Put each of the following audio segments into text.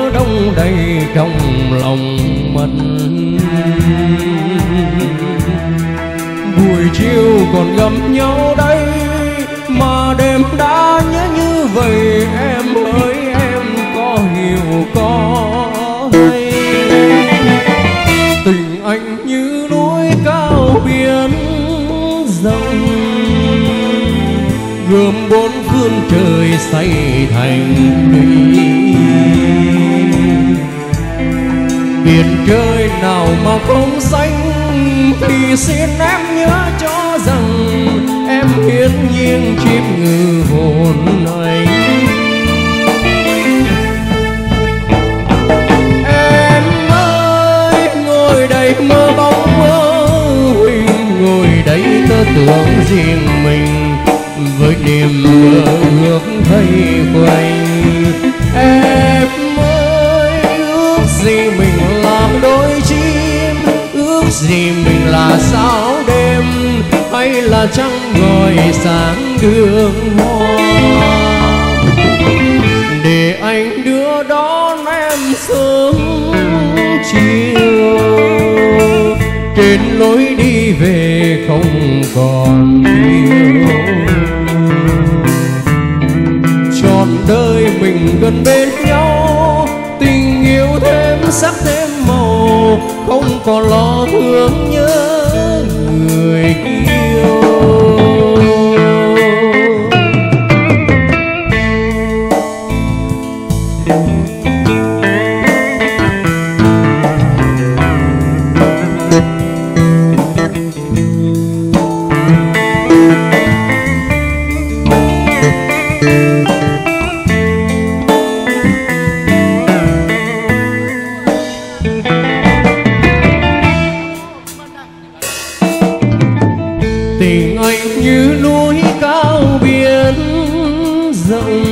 nhớ đông đầy trong lòng mình. Buổi chiều còn gặp nhau đây mà đêm đã nhớ như vậy. Em ơi em có hiểu có hay, tình anh như núi cao biển rộng, gồm bốn phương trời xây thành lũy. Biển trời nào mà không xanh thì xin em nhớ cho rằng em hiến nhiên chim ngừ hồn anh. Em ơi ngồi đây mơ bóng mơ huỳnh, ngồi đây tơ tưởng riêng mình với niềm mơ ước thấy quanh. Em ơi ước gì mình làm đôi chim, ước gì mình là sao đêm, hay là trăng gọi sáng đường hoa, để anh đưa đón em sớm chiều. Trên lối đi về không còn yêu, trọn đời mình gần bên nhau, tình yêu thêm sắc thêm màu, không còn lo thương nhớ người yêu. Tình anh như núi cao biển rộng,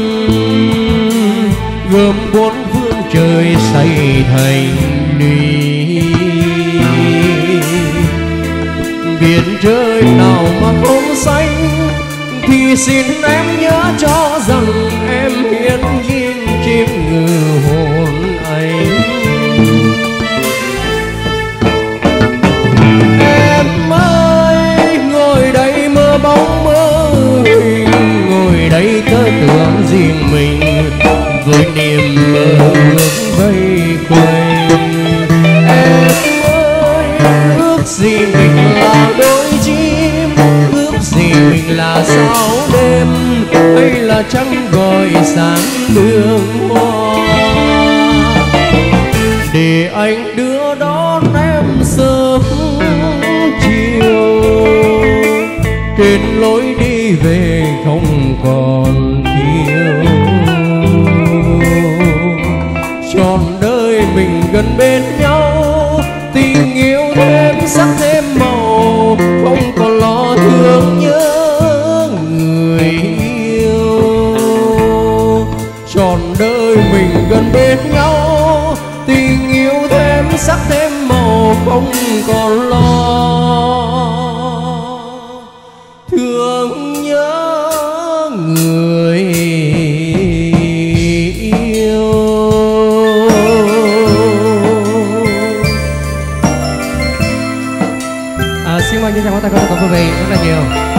gồm bốn phương trời xây thành lũy. Biển trời nào mà không xanh thì xin em nhớ cho rằng em hiến nhiên chim ngừ hồn anh. Em ơi ngồi đây mơ bóng mơ huỳnh, ngồi đây tơ tưởng riêng mình với niềm mơ ước vây quanh. Em ơi ước gì mình là đôi chim, ước gì mình là sao đêm, hay là trăng gọi sáng đường hoa, để anh đưa đón em sớm chiều. Trên lối đi về không còn yêu, trọn đời mình gần bên nhau, tình yêu thêm sắc thêm màu, không còn lo thương nhớ người yêu. Trọn đời mình gần bên nhau, tình yêu thêm sắc thêm màu, không còn lo thương nhớ người yêu. Xin mời những chàng pháo tay của quý vị rất là nhiều.